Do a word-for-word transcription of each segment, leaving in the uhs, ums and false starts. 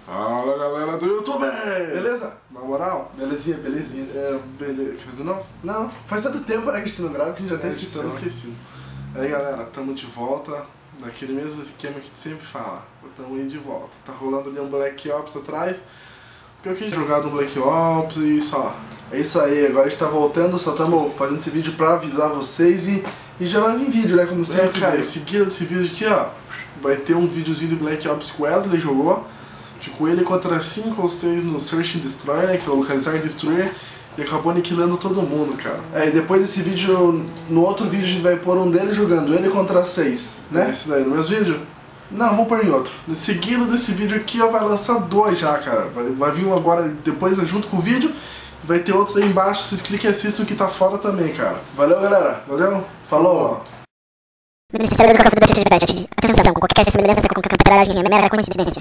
Fala galera do YouTube! Beleza? Na moral? Belezinha, belezinha. É, beleza. Quer fazer não? Não, faz tanto tempo né, que a gente não grava que a gente já É, até a gente esqueceu. tá esquecido. Aí galera, tamo de volta. Daquele mesmo esquema que a gente sempre fala. Tamo aí de volta. Tá rolando ali um Black Ops atrás. Porque eu quis jogar do Black Ops e só. É isso aí, agora a gente tá voltando, só estamos fazendo esse vídeo pra avisar vocês e, e já vai vir vídeo, né? Como É, sempre. cara, em seguida desse vídeo aqui, ó, vai ter um videozinho do Black Ops que o Wesley jogou. Ficou ele contra cinco ou seis no Search and Destroy, né? Que é o localizar e destruir. E acabou aniquilando todo mundo, cara. É, e depois desse vídeo, no outro vídeo a gente vai pôr um dele jogando ele contra seis, né? É esse daí, no mesmo vídeo? Não, vamos pôr em outro. Em seguida desse vídeo aqui, ó, vai lançar dois já, cara. Vai, vai vir um agora, depois junto com o vídeo. Vai ter outro aí embaixo, vocês cliquem e assistam que tá fora também, cara. Valeu, galera. Valeu? Falou. Necessário do campo de atividade. Atenção, com qualquer semelhança com campanagem é mera coincidência.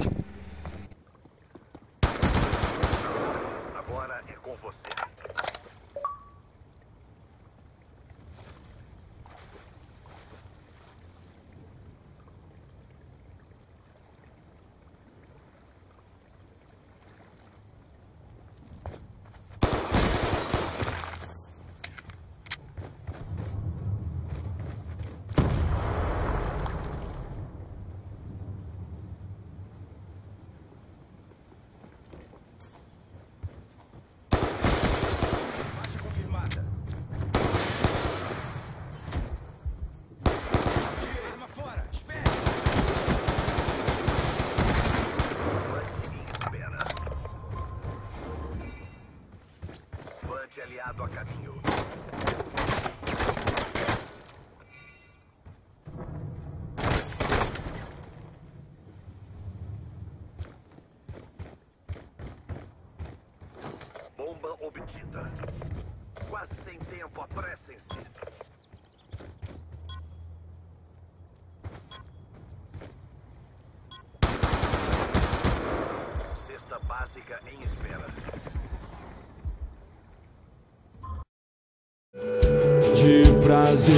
Agora é com você. Aliado a caminho. Bomba obtida. Quase sem tempo, apressem-se. Cesta básica em espera. De prazer,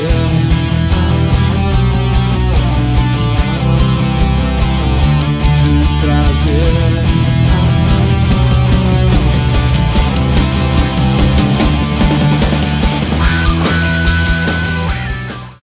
de trazer